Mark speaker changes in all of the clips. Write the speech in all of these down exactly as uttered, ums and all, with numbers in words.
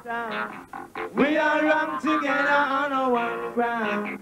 Speaker 1: down. We all run together on a one ground.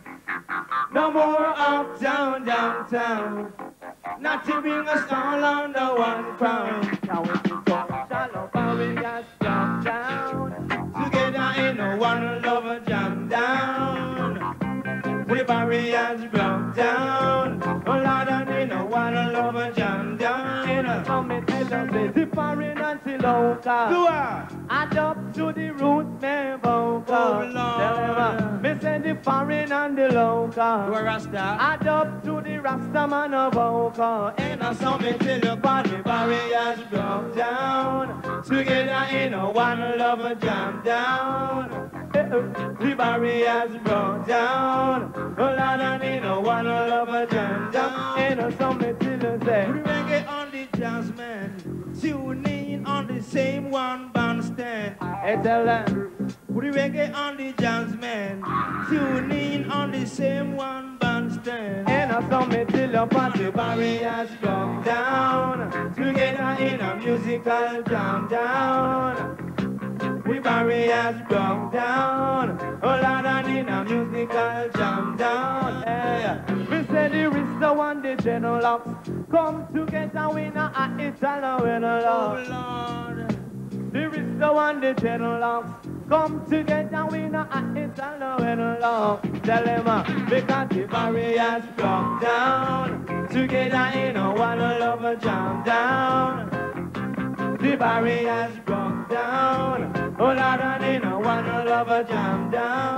Speaker 1: No more uptown, downtown. Not to bring us all under one crown. Now we can so shallow, but we got jump down. Together in a one love jam down. The barriers broke down. Oh Lord, and in a one love jam down. In a summit, the foreign anti-local. Add up to the root, me vocal. Oh Lord. Me say the foreign and the local. Add up to the Rasta man a vocal. In a summit, the barriers broke down. Together in a one love jam down. The barriers broke down. Oh Lord, and in a one love jam down. In a summit, the say reggae on the jazz man. Tune in on the same one bandstand. Hey, tell them. Put the reggae on the jazz man. Tune in on the same one bandstand. And I saw me till the party barriers come down. Together in a musical jam down. The barriers broke down. Oh Lord, and in a musical jam down. Hey, we say the Rista one, the General Locks. Come together, we know a Italian winner love. Oh Lord. The Rista one, the General Locks. Come together, we know a Italian winner love. Tell them, uh, because the barriers broke down. Together in a one love jam down. The barriers broke down. Oh Lord, and in a one love jam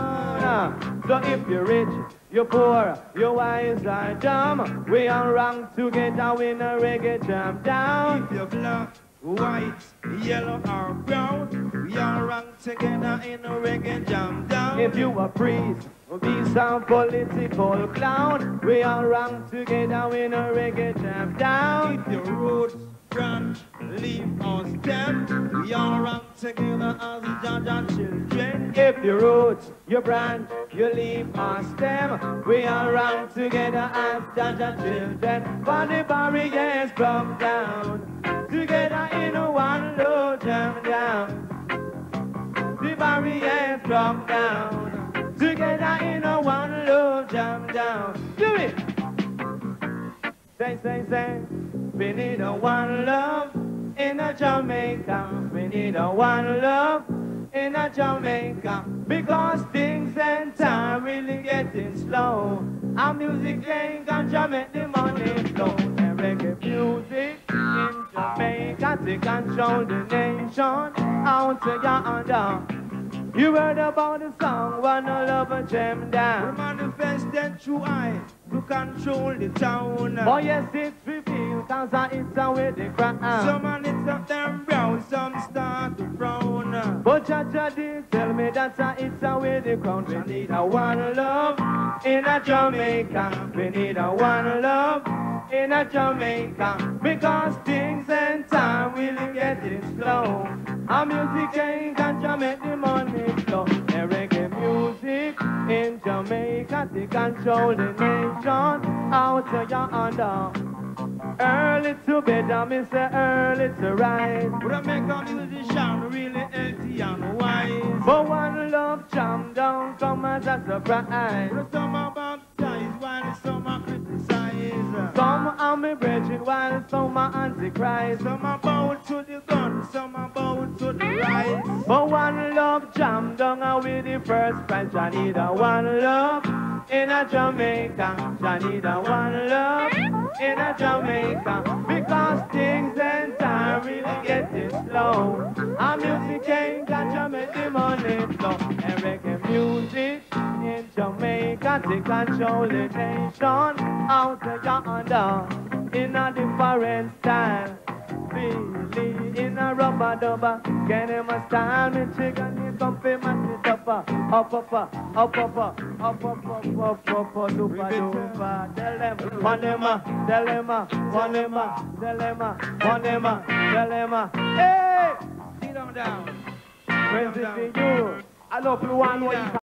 Speaker 1: down. So if you're rich, you're poor, you're wise or dumb, we all wrong together in a reggae jam down. If you're black, white, yellow or brown, we all wrong together in a reggae jam down. If you a priest, be some political clown, we all wrong together in a reggae jam down. If you're roots, branch, leaf or stem, we all run together as Jaja children. If your roots, your branch, your leaf or stem, we all run together as Jaja children. For the barriers come down, together in a one low jam down. The barriers come down, together in a one low jam down. Do it! Say, say, say. We need a one love in a Jamaica. We need a one love in a Jamaica. Because things and time really getting slow. Our music ain't gonna make the money flow. And reggae music in Jamaica to control the nation. Out to yonder. You heard about the song, Wanna Love a Jam Down. We manifested through I to control the town. Oh yes, it's revealed, cause it's a way they cry. Some man it's up them brown, some start to frown. But Jaja did tell me that it's a way they crown. We need a one love in a Jamaica. We need a one love in a Jamaica. Because things and time really getting slow. Our music ain't gonna make the money flow. And reggae music in Jamaica to control the nation. Out to yonder. Early to bed, I miss the early to rise. Would I make a musician really healthy and wise? But one love jam down come as a surprise. But some are baptized while some are criticized. Some are me brethren while some are antichrist. Some are bound to the gun, some are bound to the rise. But one love jam down and with the first prize. I need a one love in a Jamaica. I need a one love in a Jamaica. Because things and time really getting slow. Our music ain't gonna make the money flow. And reggae music in Jamaica to control the nation. Out to yonder in a different style. Really in a rubber dubber. Can him a style me chicken, you come fi mash it up. Up up up up up up up up up up up dupa dupa. Tell them, one them a, tell them a, one them a, tell them a, one them a, tell them a. Hey, sit them down. Where's it for you? I love you one way.